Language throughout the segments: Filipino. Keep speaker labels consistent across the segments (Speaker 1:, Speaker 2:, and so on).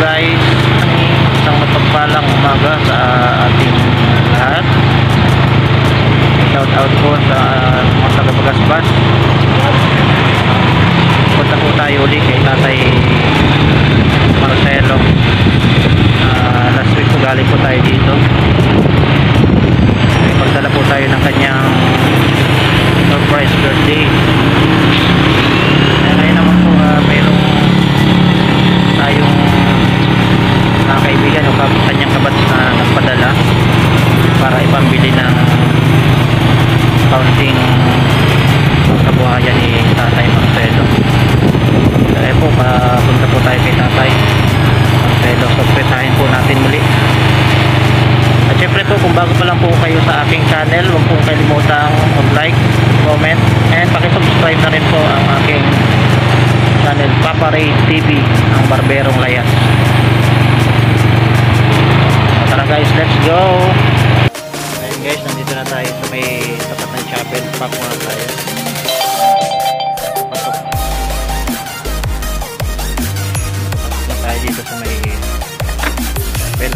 Speaker 1: guys, isang mapagpalang umaga sa ating lahat. Shout out po sa mga taga-Bagasbas. Punta po tayo ulit kay Tatay Marcelo. Last week po galing po tayo dito. Pagdala po tayo ng kanyang surprise birthday. Ngayon naman po mayroong tayong kaibigan o kanyang kabats na nagpadala para ipambili ng kaunting kabuhayan ni Tatay Marcelo. Kaya po papunta po tayo kay Tatay Marcelo. Surpresahin po natin muli. At syempre po, kung bago pa lang po kayo sa aking channel, huwag pong kalimutang mag-like, comment, and pakisubscribe na rin po ang aking channel Papa Ray TV, ang Barberong Layas. So, tara guys, let's go! Ayun guys, nandito na tayo sa may tapat ng chapel. Pack muna tayo. Pasok na tayo dito sa may chapel.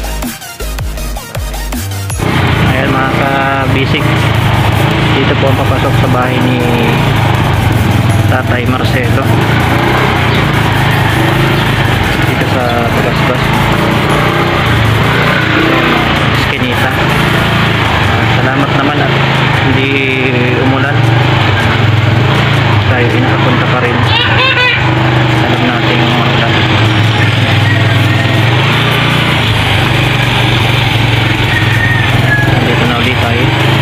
Speaker 1: Ayan mga ka-basic, dito po ang papasok sa bahay ni Tatay Marcelo dito sa Bagasbas, Eskinita. Salamat naman at hindi umulan tayo pinakapunta pa rin. Alam natin yung umulan. Dito na ulit tayo.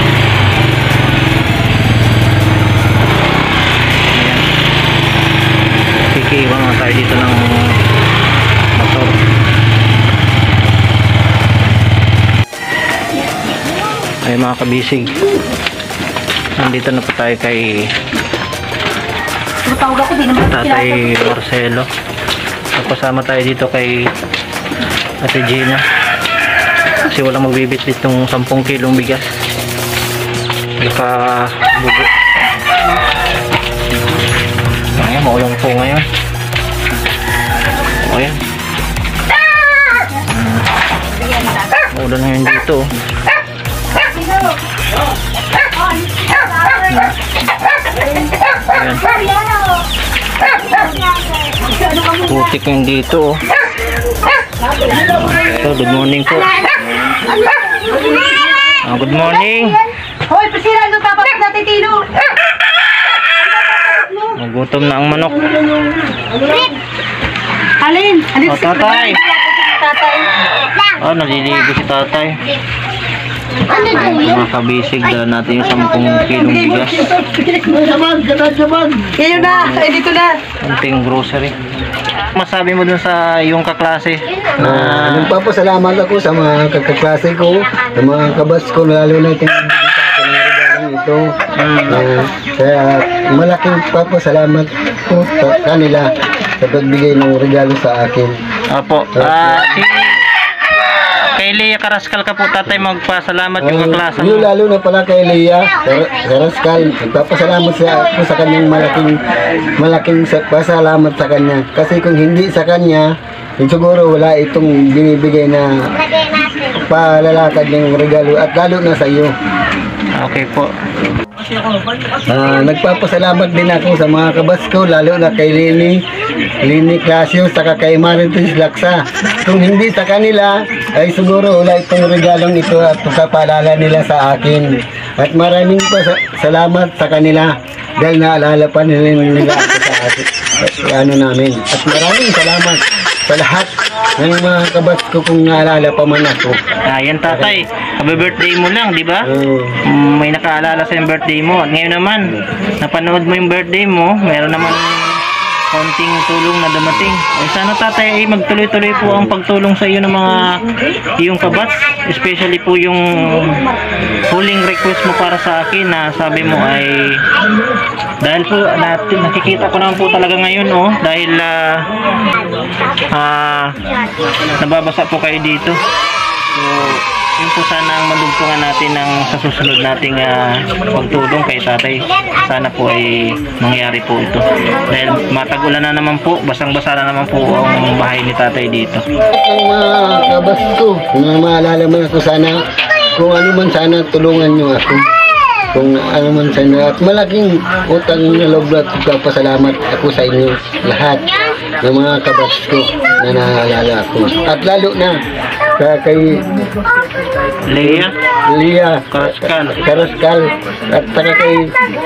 Speaker 1: Iwan mga tayo dito ng motor. Ay mga kabisig, nandito na po tayo kay Tatay Marcelo. Napasama tayo dito kay Ate Gina kasi walang magbibitbit ng 10 kilong bigas. Nakabugo. Ayan, maulang po ngayon. Ayan. Maulan ngayon dito. Ayan. Putik yung dito. So, good morning po. Good morning.
Speaker 2: Hoy, pasira ito tapat natin tino.
Speaker 1: Nagutom na ang manok.
Speaker 2: Alin? Alin
Speaker 1: si Tatay. Naliligo si Tatay. Mga kabisig, dala natin yung 10 kilong bigas.
Speaker 2: Ngayon na, dito na.
Speaker 1: Kunting grocery. Masabi mo dun sa iyong kaklase?
Speaker 3: Nagpapasalamat ako sa mga kaklase ko, sa mga kabas ko, lalo na itong regalong ito. Kaya malaking papasalamat ko sa kanila sa pagbigay ng regalo sa akin.
Speaker 1: Apo. Kay Leia Carrascal ka po, Tatay, magpasalamat yung kaklase mo.
Speaker 3: Lalo na pala kay Leia Carrascal. Nagpapasalamat ako sa kanyang malaking pasalamat sa kanya. Kasi kung hindi sa kanya, siguro wala itong binibigay na palalakad ng regalo at lalo na sa iyo.
Speaker 1: Okay po.
Speaker 3: Nagpapasalamat din ako sa mga kabas ko, lalo na kay Lini Clasio, saka kay Marites Laksa. Kung hindi sa kanila, ay siguro wala itong regalong ito at pagpapaalala nila sa akin. At maraming salamat sa kanila dahil naalala pa nila ako sa namin. At maraming salamat sa lahat ng mga kabas ko kung naalala pa man ako.
Speaker 1: Ayan Tatay, happy birthday mo lang, di ba? May nakaalala sa yung birthday mo. At ngayon naman, napanood mo yung birthday mo, meron naman konting tulong na dumating. Ay sana Tatay ay magtuloy-tuloy po ang pagtulong sa iyo ng mga iyong kabats, especially po yung huling request mo para sa akin na sabi mo ay dahil po nakikita ko naman po talaga ngayon dahil nababasa po kayo dito. So Yun po sana ang madugtungan natin ng sa susunod nating pagtulong kay tatay. Sana po ay mangyari po ito. Dahil matagulan na naman po, basang-basa na naman po ang bahay ni tatay dito.
Speaker 3: Ang mga kabas ko, na maalala man ako sana, kung ano man sana tulungan nyo ako. Kung ano man sana, at malaking utang na loob at pasalamat ako sa inyo lahat ng mga kabas ko na naalala ko. At lalo na kay Leah Karaskal at saka kay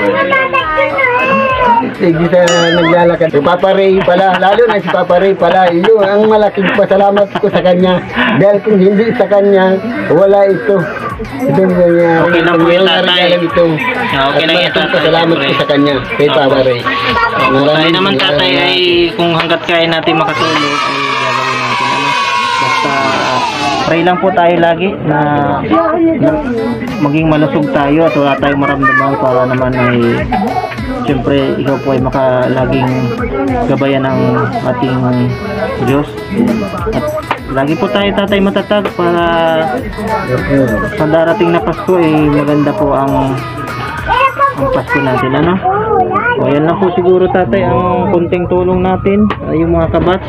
Speaker 3: hindi sa naglalakad. Si Papa Ray pala, lalo na si Papa Ray pala, yun ang malaking pasalamat ko sa kanya. Dahil kung hindi sa kanya, wala ito. Ito nga,
Speaker 1: Okay lang po yung tatay.
Speaker 3: ito.
Speaker 1: Okay lang yung tatay.
Speaker 3: Pasalamat ko sa kanya, kay Papa Ray.
Speaker 1: Tayo naman tatay ay kung hanggat kaya natin makatulog ay gagawin natin basta pray lang po tayo lagi na maging malusog tayo at wala tayong maramdaman para naman ay siyempre ikaw po ay makalaging gabayan ng ating Diyos at lagi po tayo tatay matatag para sa darating na Pasko ay maganda po ang Pasko natin o yan lang po siguro tatay ang kunting tulong natin yung mga kabats.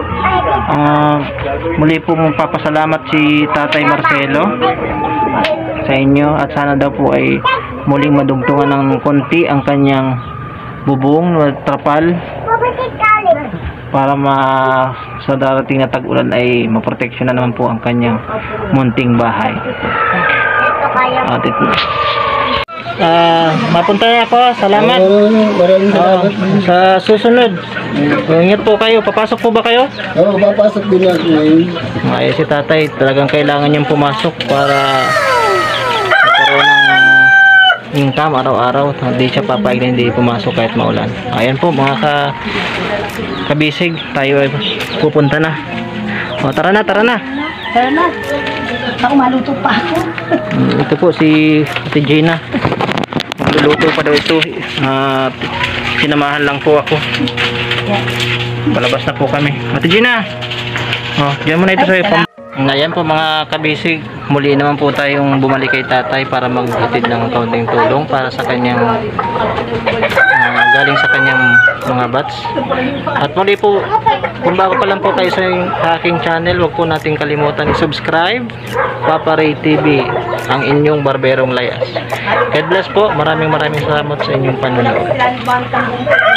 Speaker 1: Muli pong papasalamat si Tatay Marcelo sa inyo at sana daw po ay muling madugtungan ng konti ang kanyang bubong na trapal para sa darating na tag-ulan ay maproteksyon na naman po ang kanyang munting bahay. At ito mapunta na ako. Salamat.
Speaker 3: Maraming salamat.
Speaker 1: Sa susunod. Ingat po kayo. Papasok po ba kayo?
Speaker 3: Oo, papasok din ako ngayon.
Speaker 1: Ay, si tatay talagang kailangan niyang pumasok para magkaroon ng income araw-araw. Hindi siya papayag na hindi pumasok kahit maulan. Ayan po mga kabisig. Tayo ay pupunta na. O, tara na.
Speaker 2: Tara na. Ako maluto pa ako.
Speaker 1: Ito po si Ate Gina. Magluluto pa daw ito. Sinamahan lang po ako. Palabas na po kami. Ate Gina. Diyan muna ito sa'yo. Ayan po mga kabisig. Muli naman po tayong bumalik kay tatay para maghatid ng kaunting tulong para sa kanyang galing sa kanyang mga bats. At muli po, kung bago pa lang po kayo sa aking channel, huwag po nating kalimutan i-subscribe. Papa Ray TV, ang inyong barberong layas. God bless po. Maraming salamat sa inyong panonood.